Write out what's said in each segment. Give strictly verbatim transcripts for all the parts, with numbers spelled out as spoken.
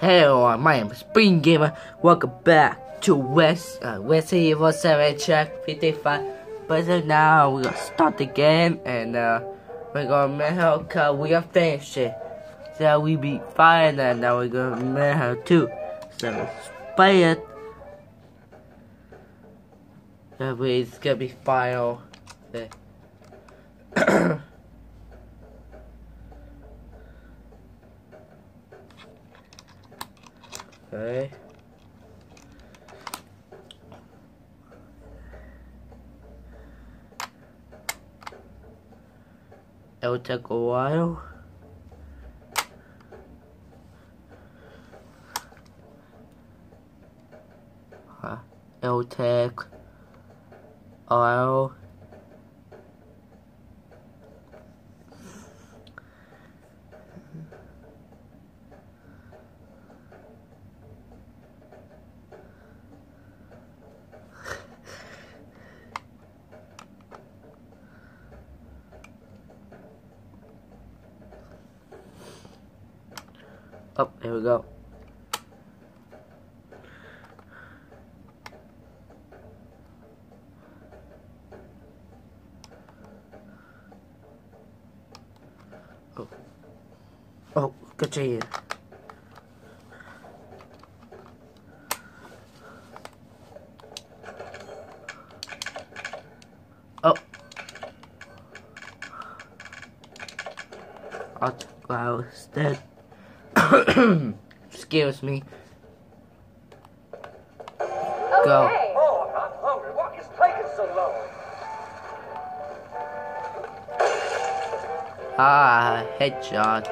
Hey everyone, my name is Spring Gamer. Welcome back to West uh, West Evil seven track fifty-five. But so now we're gonna start the game and uh, we're gonna make her cause we are finished it. So we beat fine and now we're gonna make her too. So let's play it. That way it's gonna be final. Okay. Okay. It'll take a while. Huh. It'll take a while. Oh, here we go. Oh, oh, continue. Oh, I'll go instead. Excuse me. Go. Oh, I'm not hungry. What is taking so long? Ah, headshot.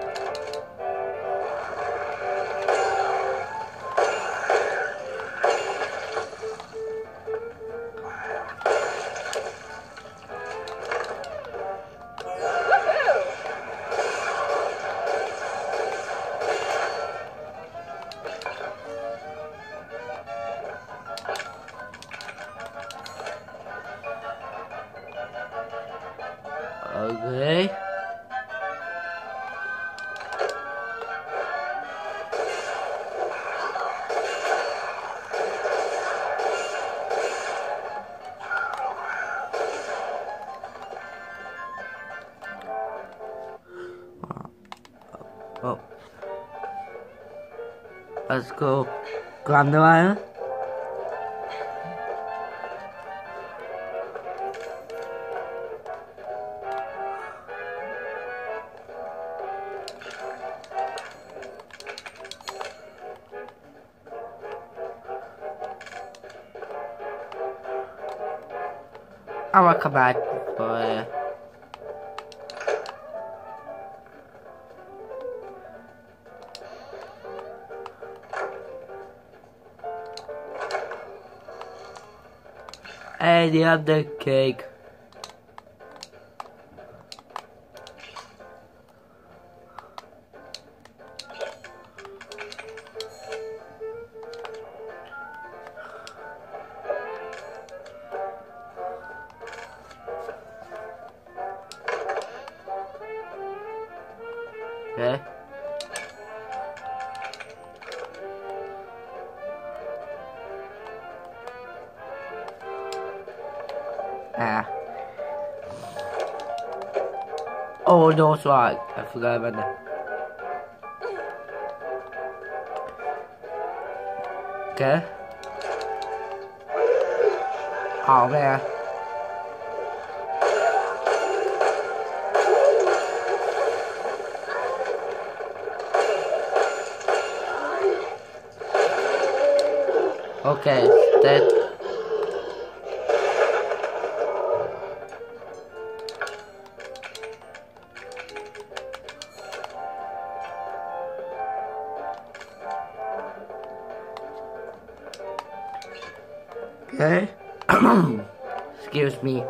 Okay. Oh. Let's go grab the wire. I'm gonna come back for you. And you have the cake. Okay. Ah. Oh no, sorry. I forgot about that. Okay. Oh man. Okay, that. Okay. Excuse me.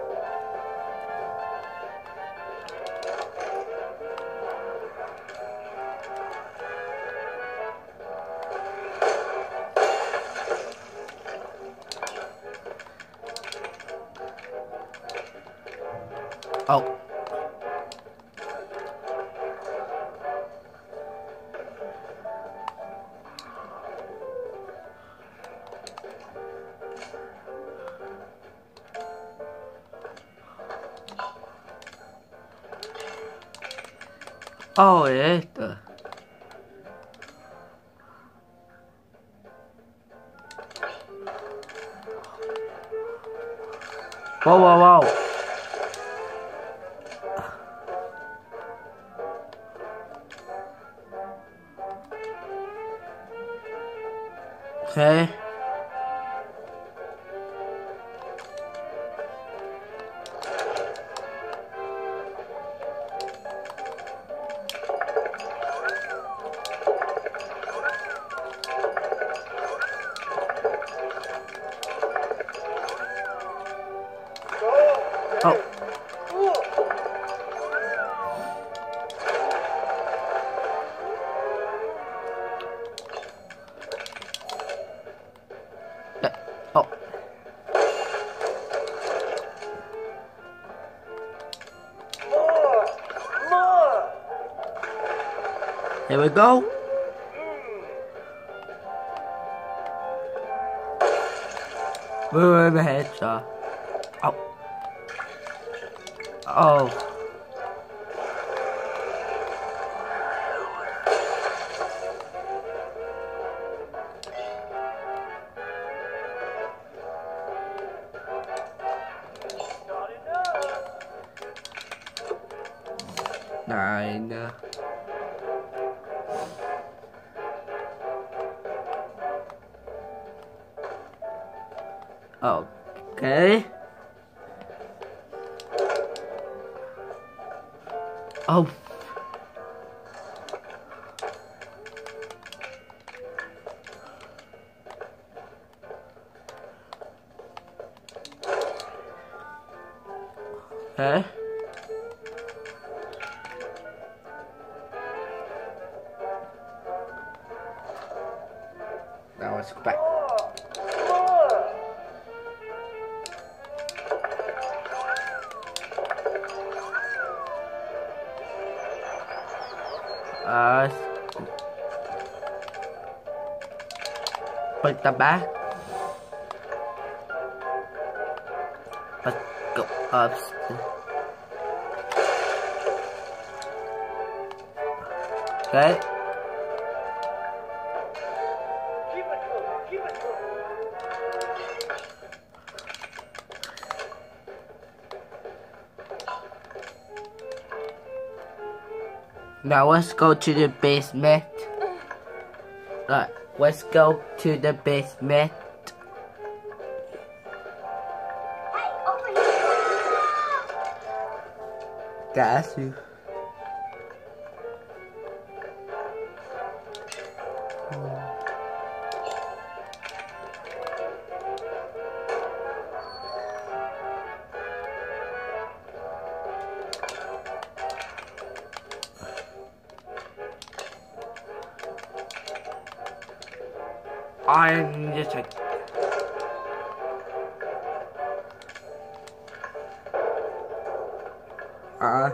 Oh. Oh, esto. Wow, wow, wow. Okay. Oh. Oh. More! More! Here we go. We're in the headshot. Oh. Oh. Not enough! Nine. Okay. Oh. Okay. Now let's go back. More! More! Uh, put them back. Let's go upstairs. Okay. Keep it cool! Keep it cool! Now let's go to the basement. Uh, let's go to the basement. Hey, over here! Got you. I'm just like. Uh.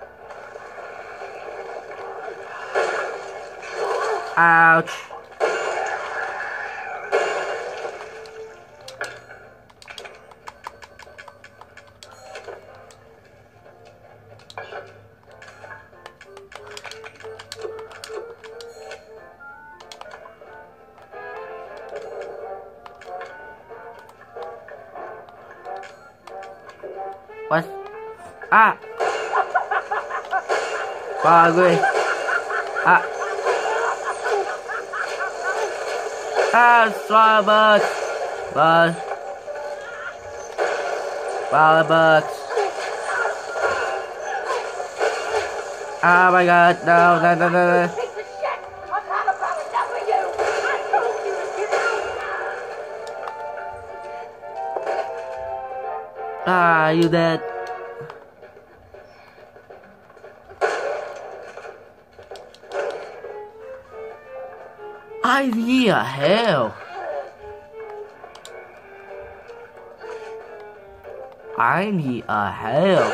Ouch. What? Ah! Bagus. Ah! Ah, selamat. Bye. Selamat. Oh my god, no, no, no, no, no. Piece of shit! I've had about enough of you! I told you to get out! Ah, you dead. I need a help. I need a help.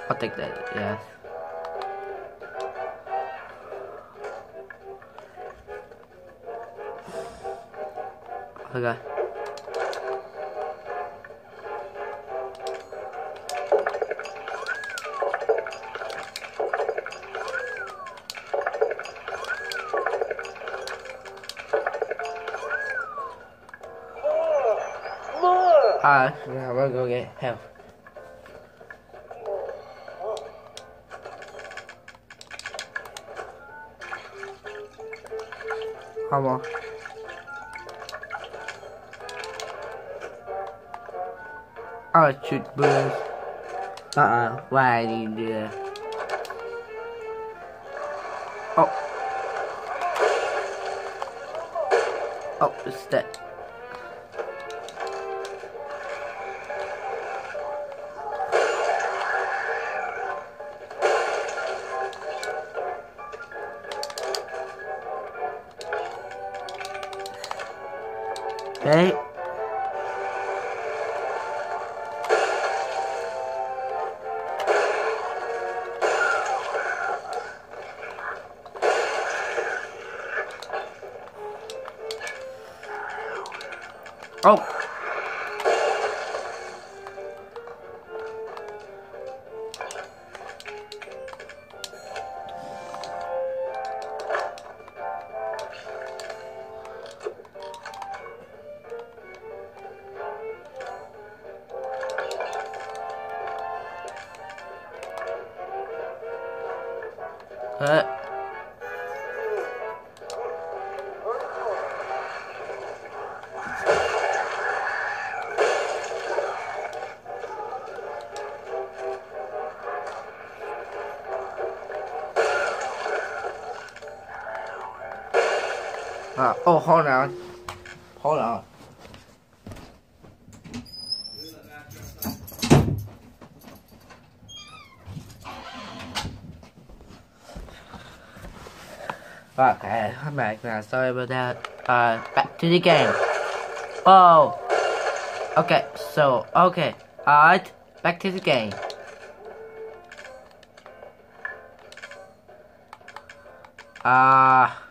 I'll take that, yes. Okay. Alright, now we're gonna get help. Come on. I'll shoot birds. Uh-uh, why I need to do that? Oh. Oh, it's that. Okay. Oh. Uh. Uh, oh, hold on. Hold on. Okay, I'm back now. Sorry about that. Uh, back to the game. Oh. Okay, so, okay. Alright, back to the game. Ah. Uh,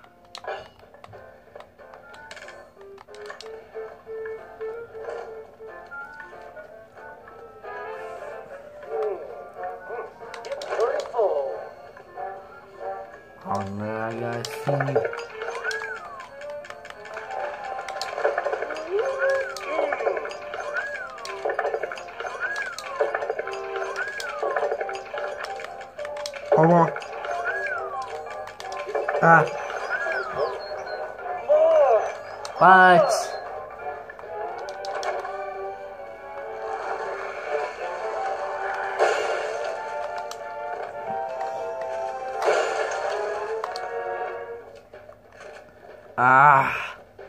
Oh no, I gotta see. Hold on. Ah. What? Ah.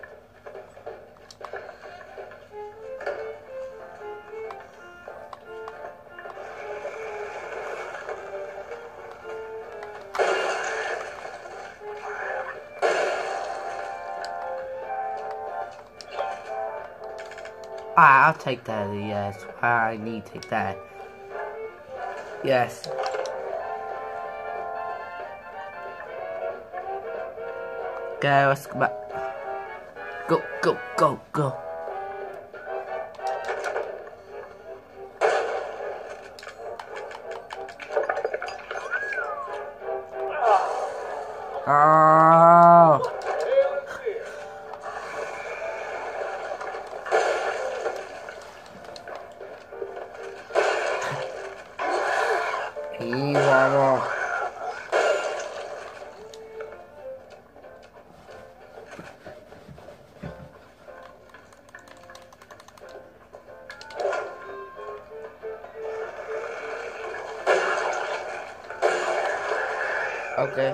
Ah, I'll take that, yes. I need to take that. Yes. Okay, let's go back. Go, go, go, go. Oh. He won. Okay.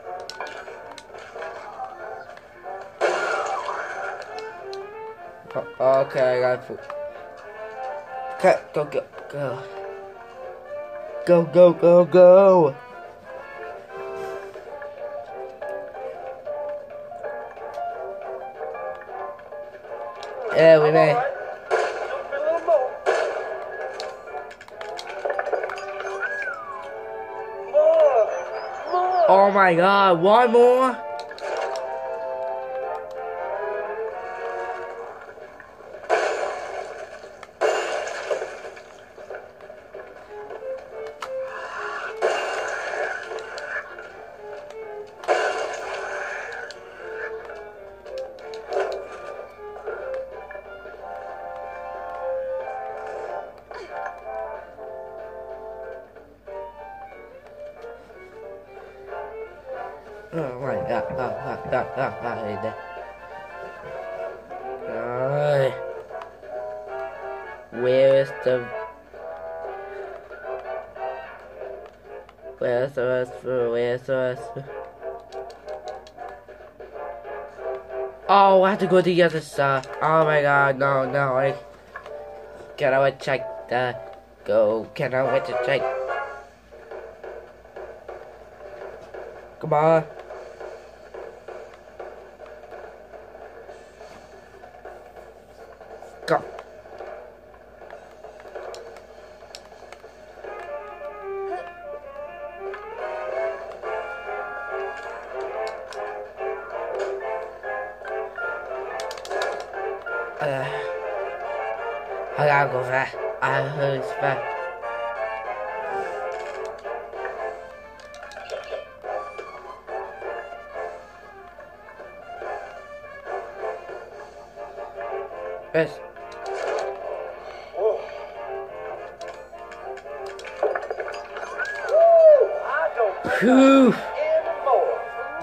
Oh, okay, I got food. Okay, go, go, go. Go, go, go, go. Yeah, we made. Oh my god, one more? Oh my god, oh god, god, god, god, god. Where is the... Where's the rest for, where's the rest for? Oh, I have to go to the other side. Oh my god, no, no, I... Can I check the... Go, can I wait to check? Come on. Go. Uh, I gotta go fast. I heard it's fast. Yes. I don't Phew. anymore.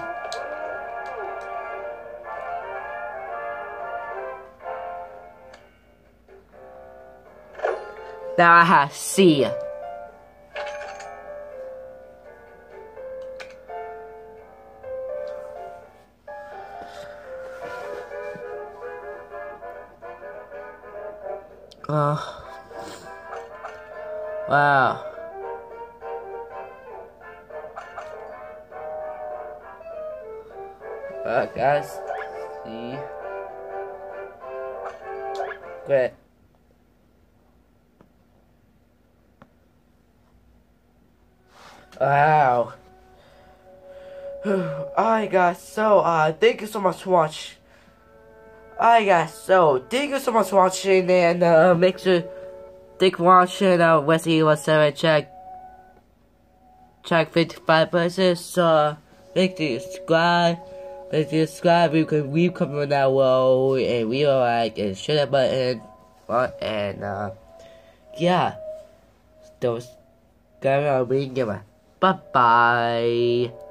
Now I have see ya. Oh. Wow. Uh, guys, see. Great. Wow. Alright guys, so uh thank you so much for watching. Alright guys, so thank you so much for watching, and uh make sure thank you for watching uh Wesley was seven check check fifty-five percent, so make sure you subscribe. Make sure you subscribe, you can leave comment down below and leave a like and share that button, and uh yeah, those guys are being given. Bye bye.